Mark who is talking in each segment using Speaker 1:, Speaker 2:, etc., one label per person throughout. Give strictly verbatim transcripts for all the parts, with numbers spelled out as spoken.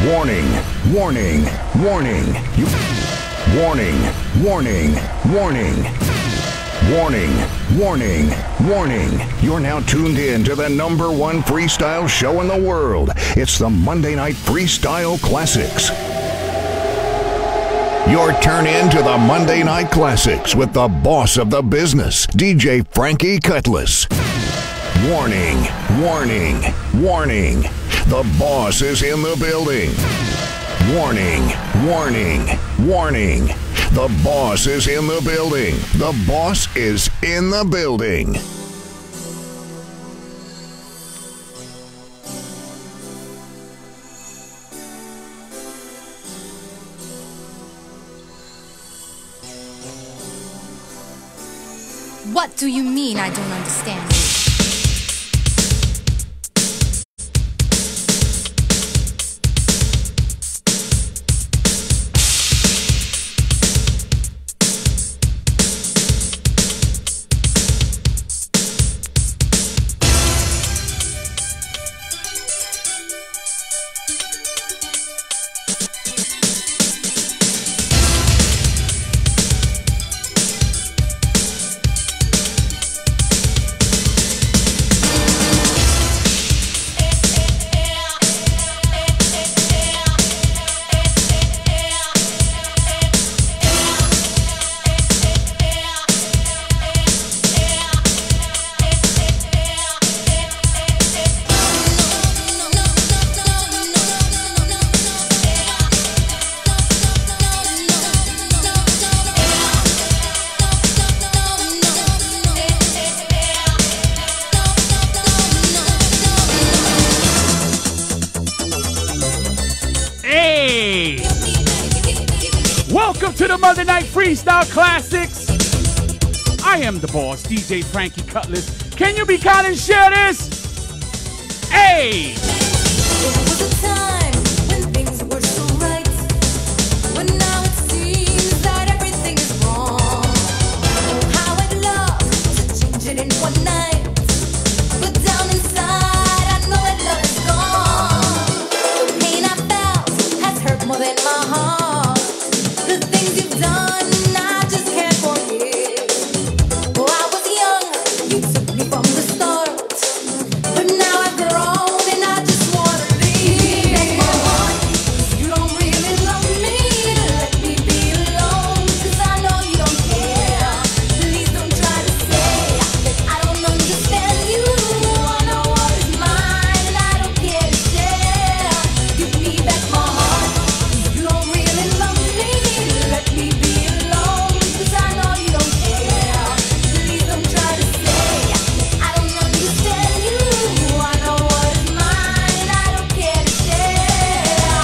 Speaker 1: Warning, warning, warning. You... Warning, warning, warning. Warning, warning, warning. You're now tuned in to the number one freestyle show in the world. It's the Monday Night Freestyle Classics. Your turn in to the Monday Night Classics with the boss of the business, D J Frankie Cutlass. Warning, warning, warning. The boss is in the building. Warning, warning, warning. The boss is in the building. The boss is in the building.
Speaker 2: What do you mean I don't understand?
Speaker 3: To the Monday Night Freestyle Classics. I am the boss, D J Frankie Cutlass. Can you be kind and share this? Hey!
Speaker 4: There was a time when things were so right, but now it seems that everything is wrong. Oh, how I'd love to change it in one night, but down inside I know that love is gone. The pain I felt has hurt more than my heart. The things you've done, I just can't forget. Oh, I was young, you took me from the start, but now I've grown and I just wanna leave. Break my heart, 'cause you don't really love me. Let me be alone, 'cause I know you don't care. Please don't try to say that I don't understand you. I know what is mine and I don't care to share. Give me back my heart, 'cause you don't really love me. Let me be alone, 'cause I know you don't care. Please don't try to say I don't understand you. I know what is mine and I don't care to share.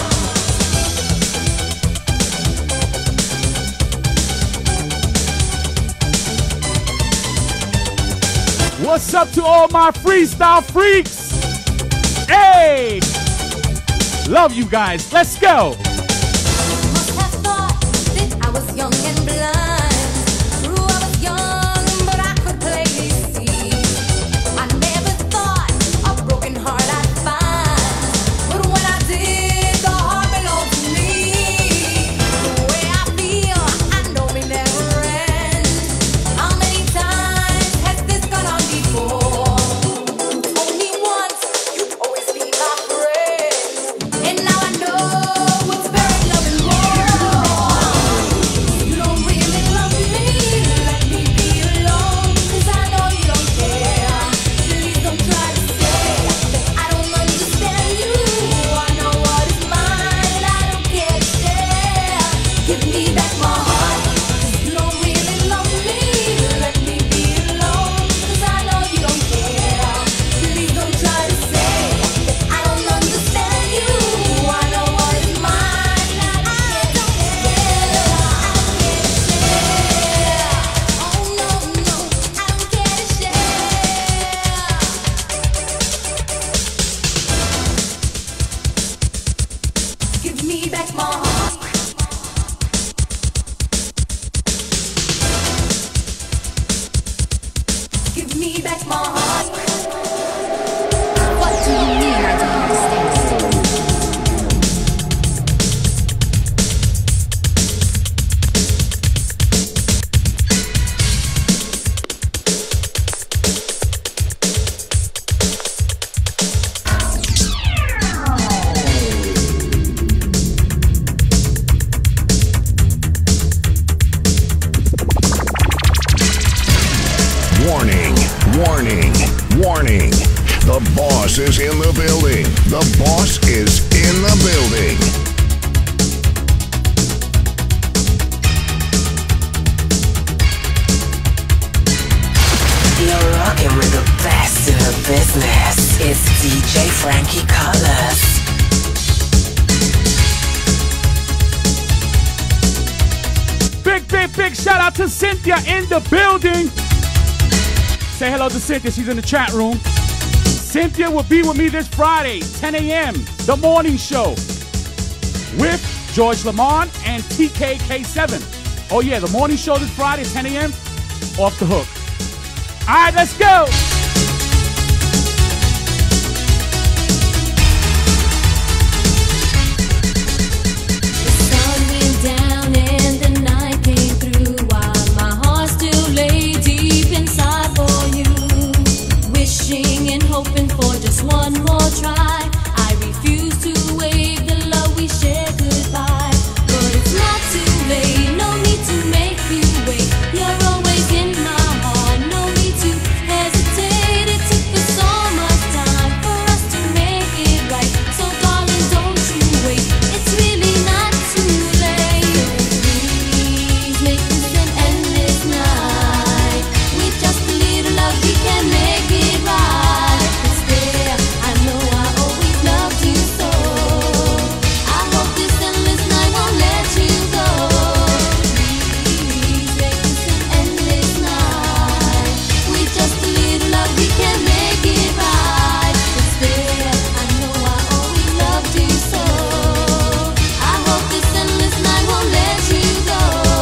Speaker 3: What's up to all my freestyle freaks? Hey! Love you guys. Let's go.
Speaker 4: Must have thought that I was young and blind. True, I was young, but I could plainly see. I never thought a broken heart I'd find, but when I did, the heart belonged to me. The way I feel, I know it never ends. How many times has this gone on before? Told me once you'd always be my friend, and now I know it's
Speaker 1: boss is in the building. The boss is in the building.
Speaker 5: You're rocking with the best in the business. It's D J Frankie Cutlass.
Speaker 3: Big, big, big shout out to Cynthia in the building. Say hello to Cynthia. She's in the chat room. Cynthia will be with me this Friday, ten a m, the morning show with George Lamont and T K K seven. Oh, yeah, the morning show this Friday, ten a m, off the hook. All right, let's go.
Speaker 4: The sun went down and the night came through while my heart still lay deep inside for you. Wishing and hoping for just one more try. I refuse to wave the love we share goodbye. But it's not too late, no need to make you wait. You're always in my heart, no need to hesitate. It took us so much time for us to make it right. So darling, don't you wait, it's really not too late. Please make this an endless night. With just a little love we can make it right. 'Cause there, I know I always loved you so. I hope this endless night won't let you go. Please make this an endless night. With just a little love we can make it right. 'Cause there, I know I always loved you so. I hope this endless night won't let you go.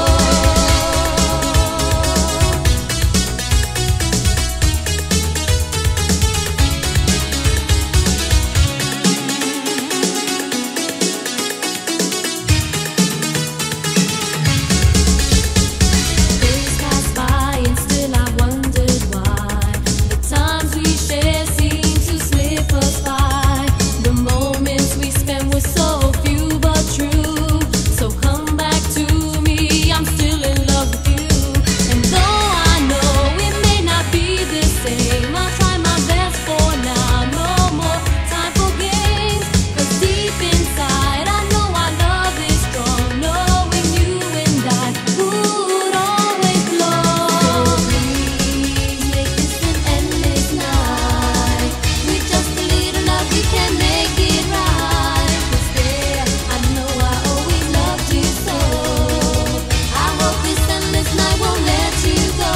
Speaker 4: Days pass by and still I wondered why the times we shared seem to slip us by. The moments we spent were so few but true. So come back to me, I'm still in love with you. And though I know it may not be the same, I'll try my best for now. No more time for games. 'Cause deep inside I know our love is strong, knowing you and I would always belong. Please make this an endless night. With just a little love we can make it right. 'Cause there, I know I always loved you so. I hope this endless night won't let you go.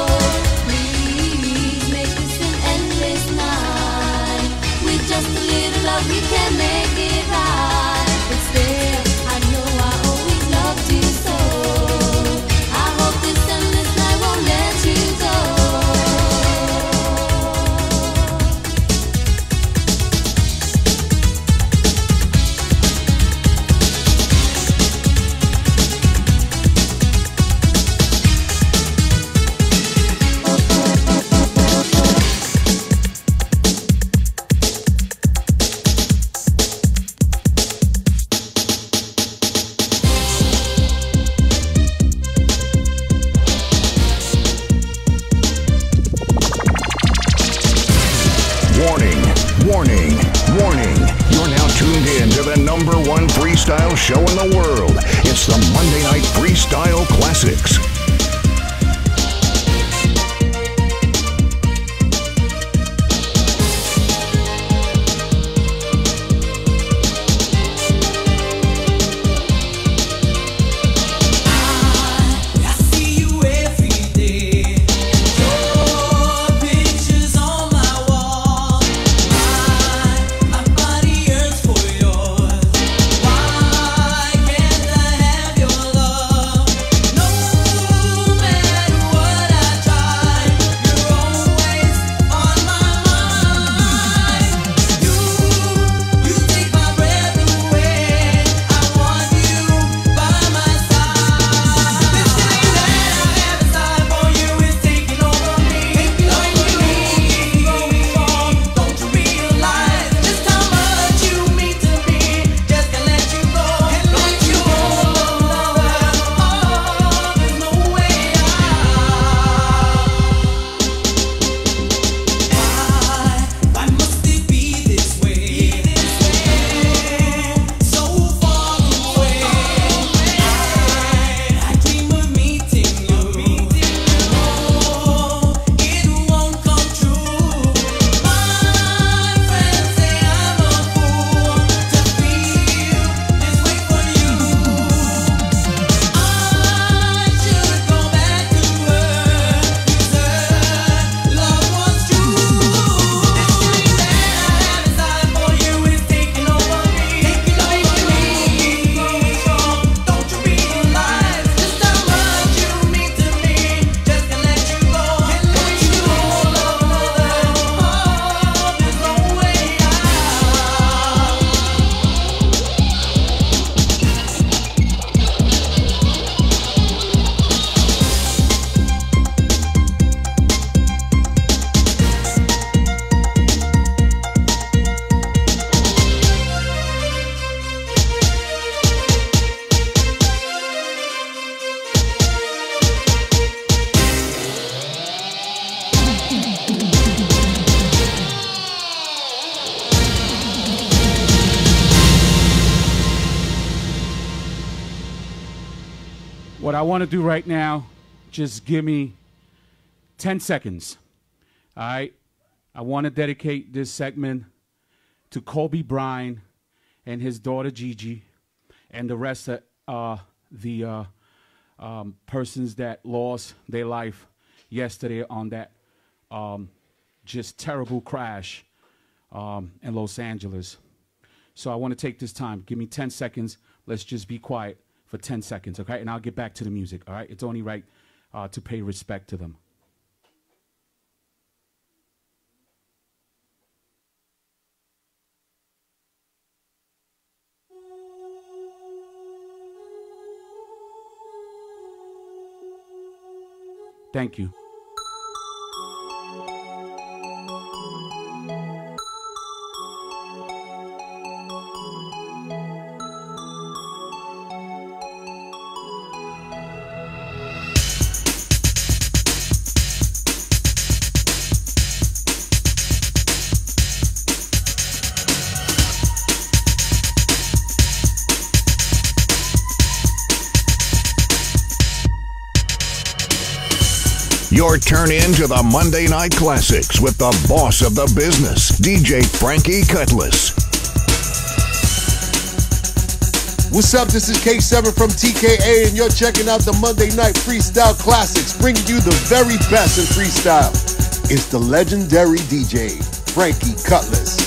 Speaker 4: Please make this an endless night. With just a little love we can make it right. 'Cause there, I know I always loved you so. I hope this endless night won't let you go.
Speaker 1: Warning, warning, warning. You're now tuned in to the number one freestyle show in the world. It's the Monday Night Freestyle Classics.
Speaker 6: I see you every day. Your pictures on my wall. My my body yearns for yours. Why can't I have your love? No
Speaker 3: What I want to do right now, just give me ten seconds. All right? I want to dedicate this segment to Kobe Bryant and his daughter Gigi and the rest of uh, the uh, um, persons that lost their life yesterday on that um, just terrible crash um, in Los Angeles. So I want to take this time. Give me ten seconds. Let's just be quiet for ten seconds, okay? And I'll get back to the music, all right? It's only right uh, to pay respect to them. Thank you.
Speaker 1: Your turn in to the Monday Night Classics with the boss of the business, D J Frankie Cutlass.
Speaker 7: What's up? This is K seven from T K A, and you're checking out the Monday Night Freestyle Classics, bringing you the very best in freestyle. It's the legendary D J, Frankie Cutlass.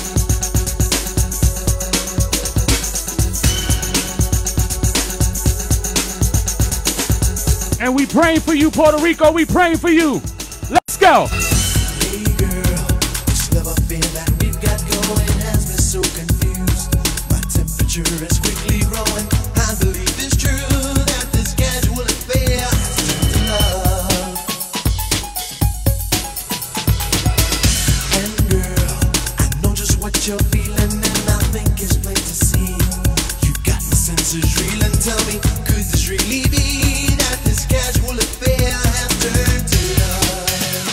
Speaker 3: And we praying for you, Puerto Rico. We praying for you. Let's go.
Speaker 6: Hey girl, this love affair that we've got going has me so confused. My temperature is quickly growing. I believe it's true that this casual affair has turned to love. And girl, I know just what you're feeling, and I think it's plain to see. You got my senses reeling. Tell me, could this really be? This casual affair has turned to love.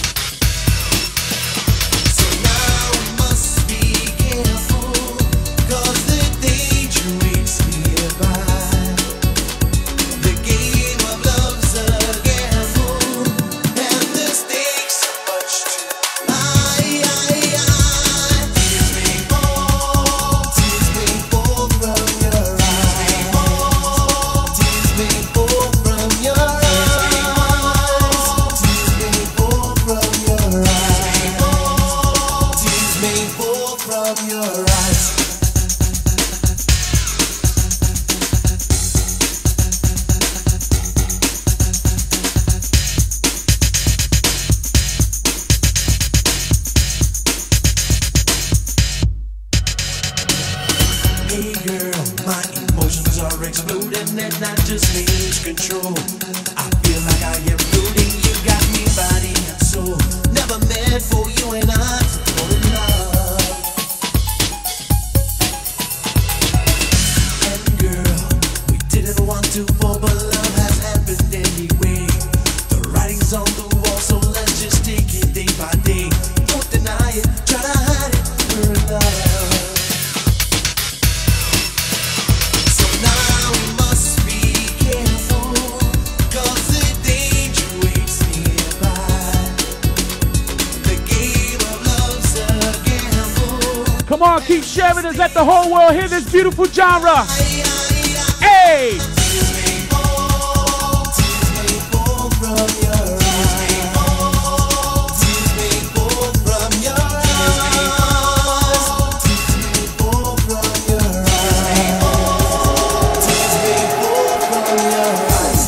Speaker 6: So now we must be careful, 'cause the danger waits nearby. The game of love's a gamble, and the stakes are much too high. Tears may fall, tears may fall from your eyes. Tears may fall from your eyes. Tears may fall from your eyes. Tears may fall from your eyes. Hey girl, my emotions are exploding and I just lose control. I feel like I am floating. You got me body and soul. Never meant for you and I to fall in love. And girl, we didn't want to fall, but love has happened anyway. The writing's on the wall, so let's just take it day by day. Don't deny it, try to hide it, we're in love. So now we must be careful, 'cause the danger waits nearby. The game of love's a gamble.
Speaker 3: Come on, keep sharing this. Let the whole world hear this beautiful genre. Hey!
Speaker 6: Tears may fall, tears may fall from your eyes. Tears may fall from your eyes. Tears may fall from your eyes. Tears may fall from your eyes.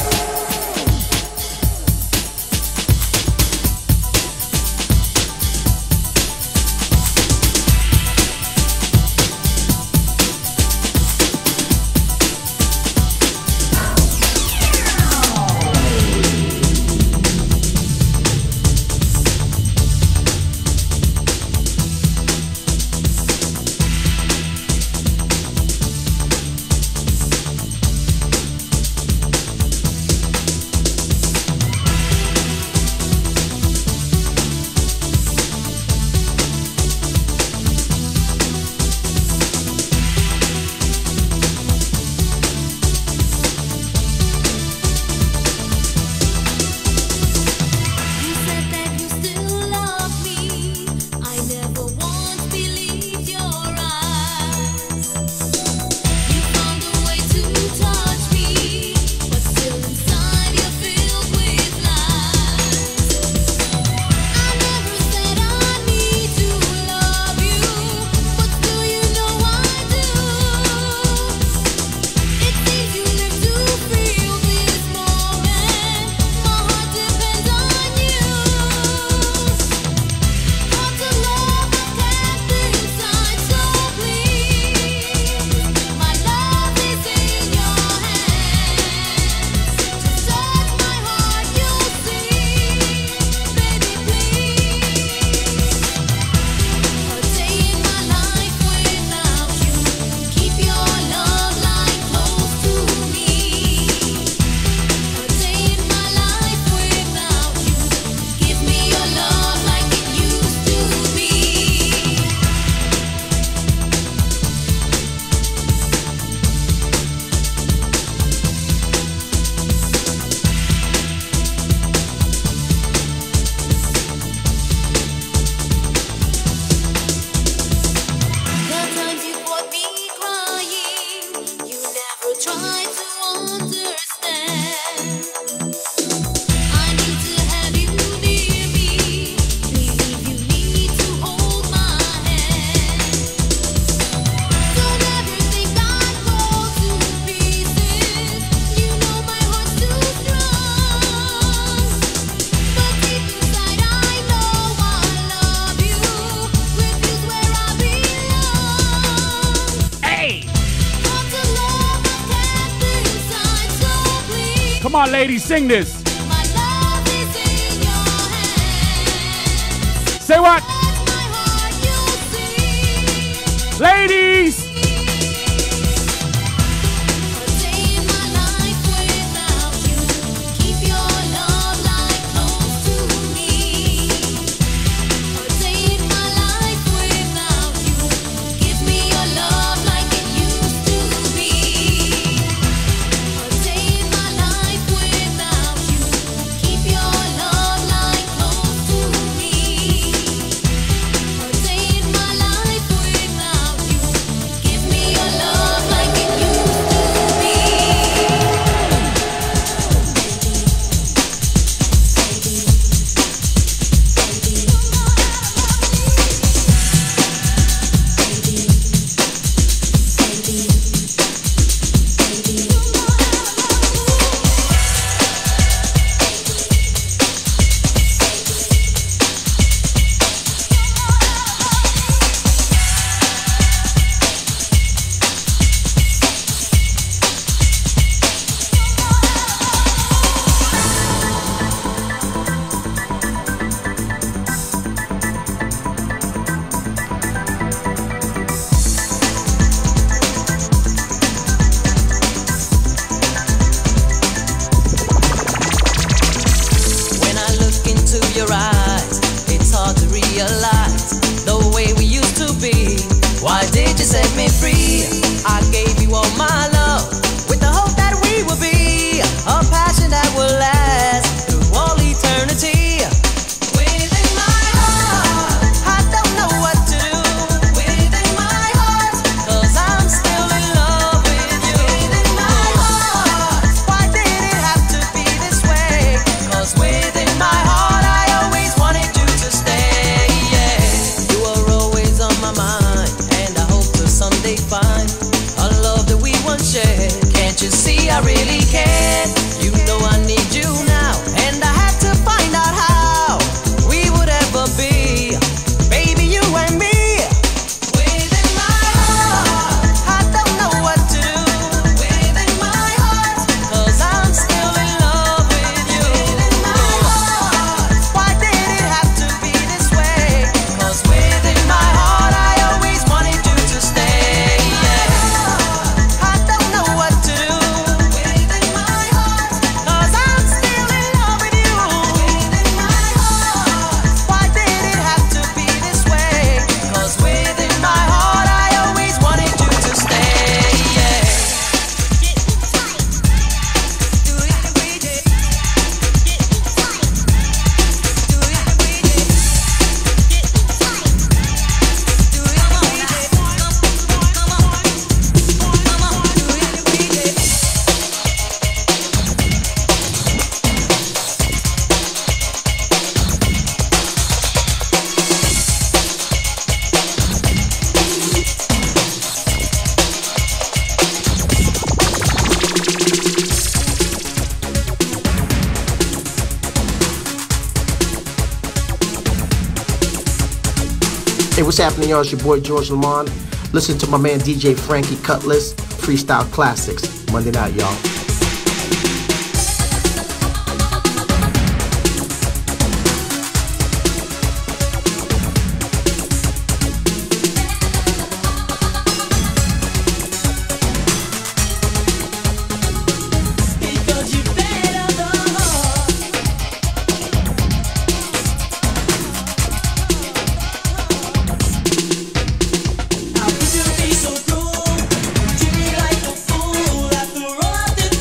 Speaker 3: Come on, ladies, sing this.
Speaker 4: My love is in your hands.
Speaker 3: Say what?
Speaker 4: Let my heart you see.
Speaker 3: Ladies!
Speaker 4: A day in my life without you. Keep your love like close to me. A day in my life without you. Give me your love like it used to be. A day in my life without you. Keep your love like close to me. A day in my life without you. Give me your love like it used to be.
Speaker 8: When I look into your eyes, it's hard to realize the way we used to be. Why did you set me free? I gave you all my love with the hope that we will be a passion that will last through all eternity. Within my heart, I don't know what to do. Within my heart, 'cause I'm still in love with you. Within my heart, why did it have to be this way? 'Cause within my heart, I always wanted you to stay. Yeah, you are always on my mind, and I hope to someday find a love that we once shared. Can't you see I really care? You know I need you now, and I had to find out how we would ever be, baby, you and me. Within my heart, I don't know what to do. Within my heart, 'cause I'm still in love with you. Within my heart, why did it have to be this way? 'Cause within my heart, I always wanted you to stay. Yeah, I don't know what to do. Within my heart, 'cause I'm still in love with you. Within my heart, why did it have to be this way? 'Cause within my heart, I always wanted you to stay. Yeah.
Speaker 9: Hey, what's happening, y'all? It's your boy George Lamond. Listen to my man D J Frankie Cutlass, Freestyle Classics, Monday night, y'all.
Speaker 8: Because you better the heart. How could you be so cruel? Treat me like a fool after all I did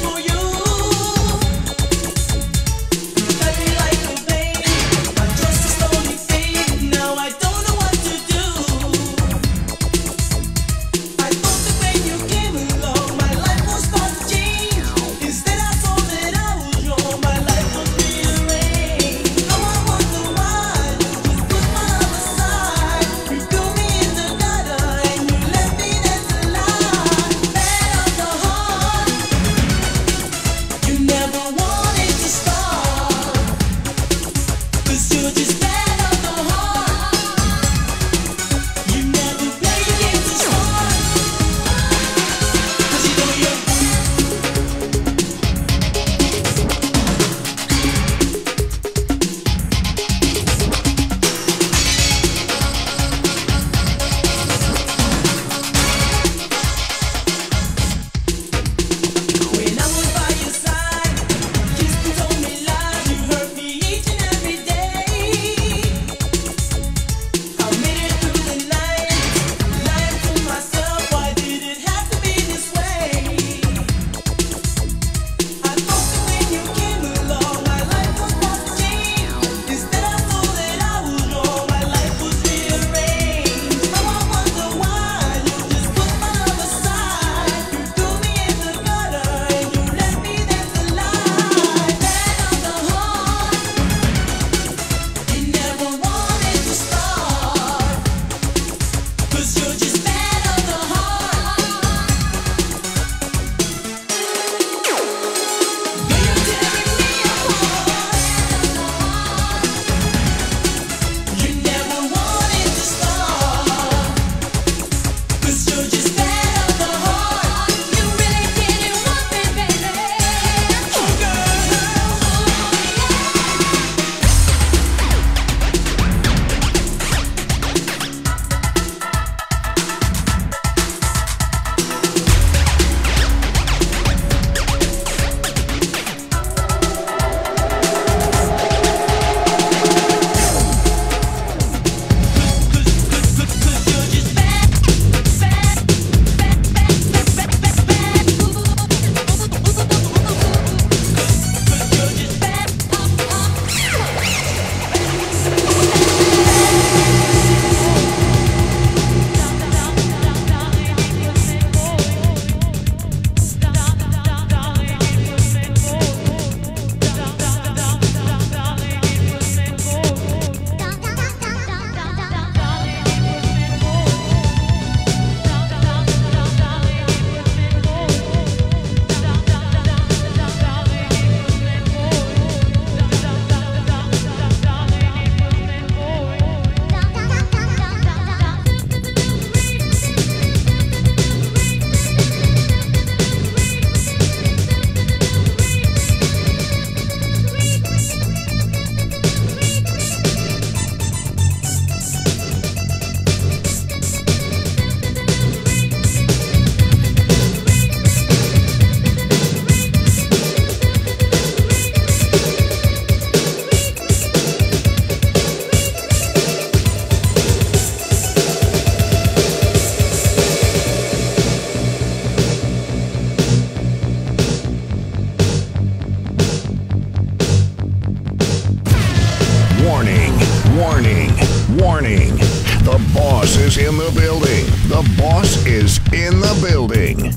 Speaker 1: is in the building.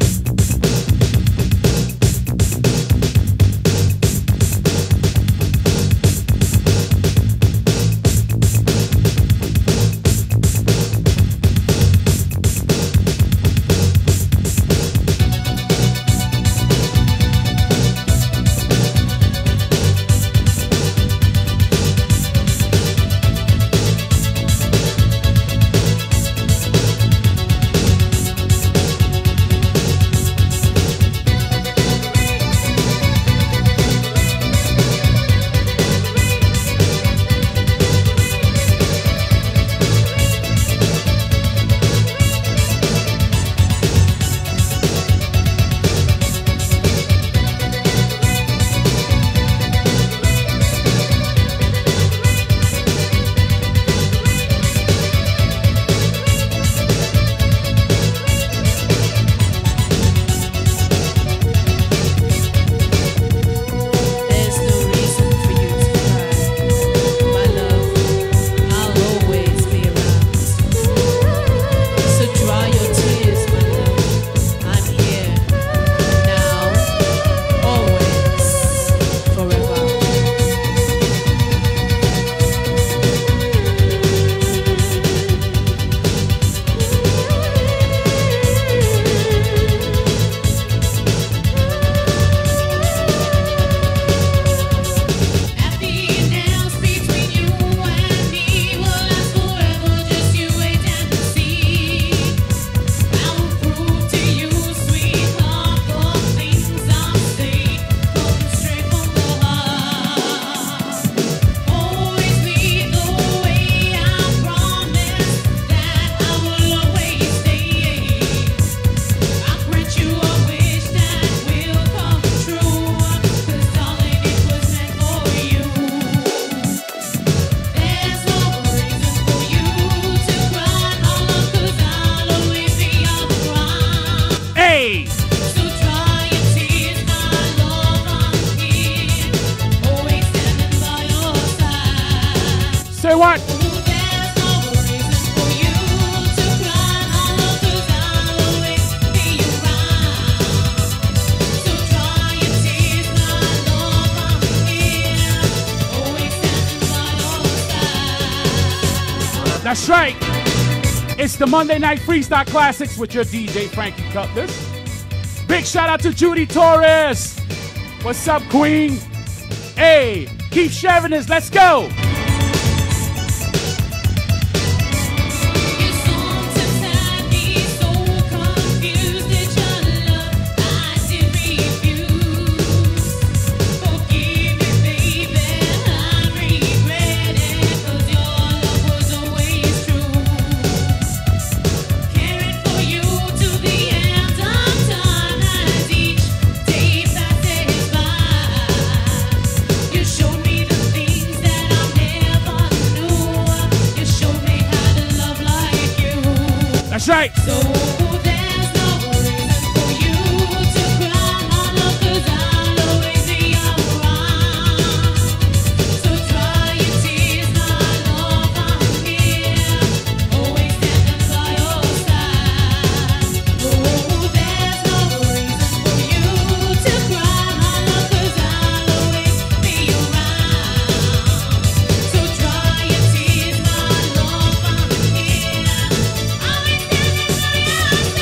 Speaker 3: Say what? That's right. It's the Monday Night Freestyle Classics with your D J Frankie Cutlass. Big shout out to Judy Torres. What's up, Queen? Hey, keep sharing this. Let's go. That's right. So there's no reason for you to cry, mama, 'cause I'll always be around. So dry your tears, my love, I'm here, always standing by your side. Oh, there's no reason for you to cry, mama, 'cause I'll always be around. So dry your tears, my love, I'm here.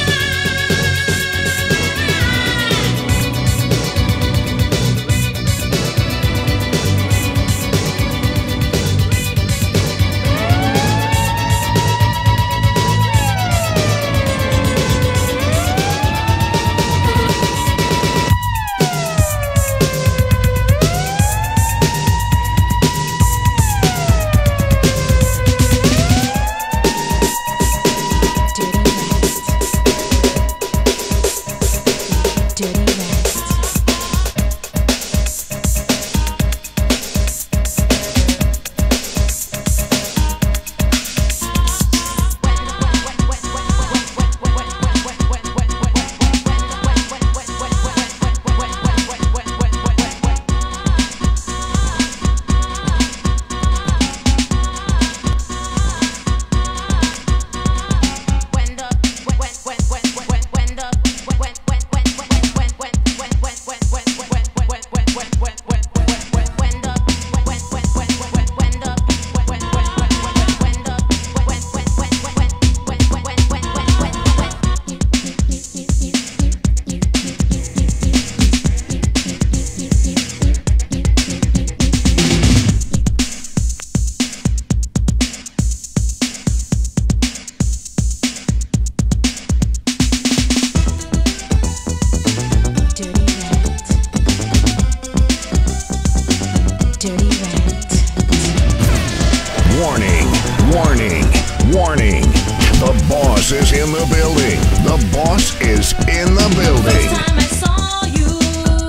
Speaker 1: rolling. The boss is in the building.
Speaker 4: First time I saw you,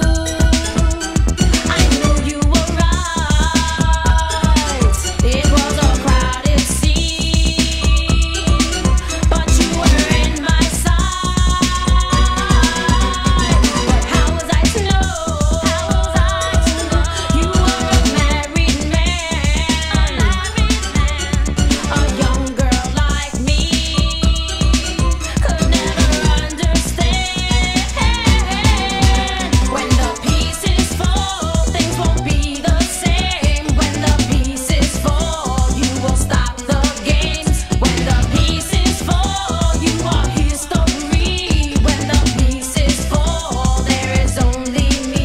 Speaker 4: I knew you were right. It was a crowded scene, but you were in my sight. But how was I to know? How was I to know you were a married man? A young girl like me could never understand. When the pieces fall, things won't be the same. When the pieces fall, you will stop the games. When the pieces fall, you are history. When the pieces fall, there is only me.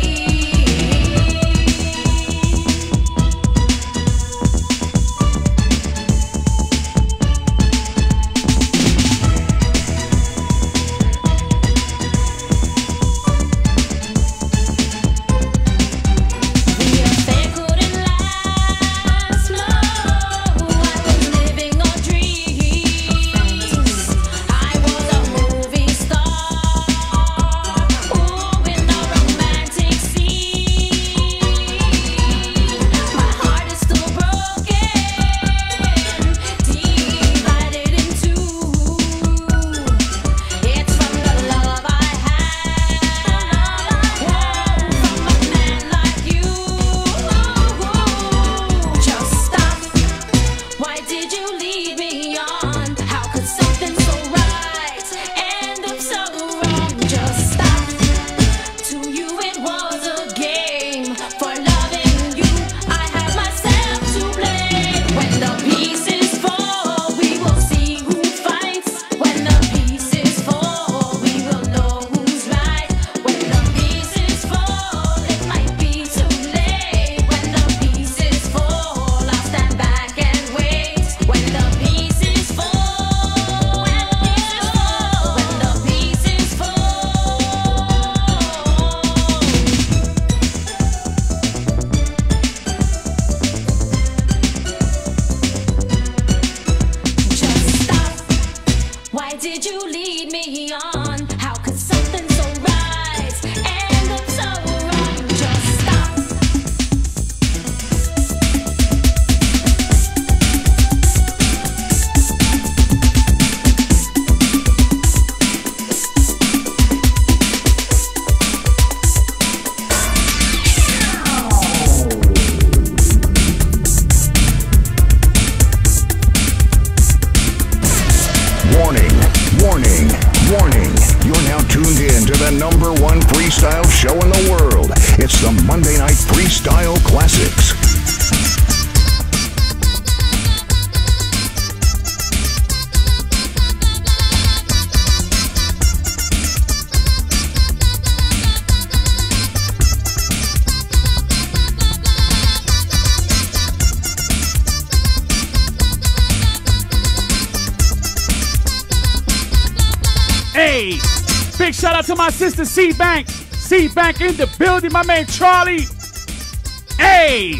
Speaker 4: The affair couldn't last long. I was living a dream. I was a movie star, ooh, in a romantic scene. My heart is still broken, divided in two. It's from the love I had, from a man like you. Just stop. Why did you lead me on? How could something so right end up so wrong? Just stop. To you it was a game. For loving you, I had myself to blame. When the pieces fall, we will see who fights. When the pieces fall, we will know who's right. When the pieces fall, it might be too late. When the pieces fall, I'll stand back and wait. When the pieces fall, when the pieces fall, just stop. Why did you lead me on? How could something so right end up so wrong? Just stop.
Speaker 1: Warning, warning, warning. You're now tuned in to the number one freestyle show in the world. It's the Monday Night Freestyle Classics.
Speaker 3: Hey, big shout out to my sister C Bank. C Bank in the building, my man Charlie. Hey.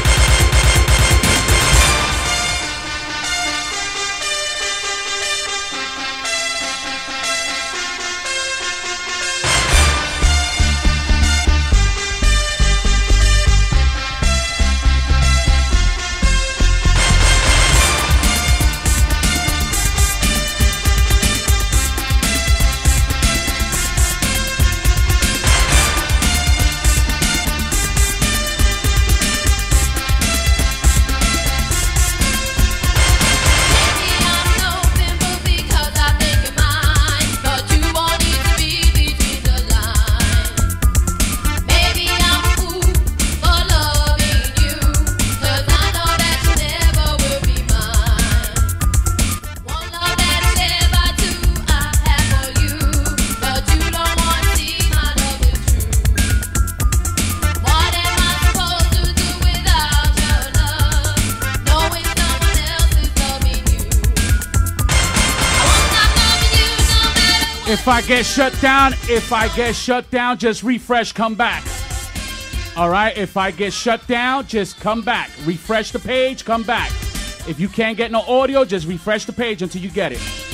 Speaker 3: If I get shut down, if I get shut down, just refresh, come back. All right, if I get shut down, just come back. Refresh the page, come back. If you can't get no audio, just refresh the page until you get it.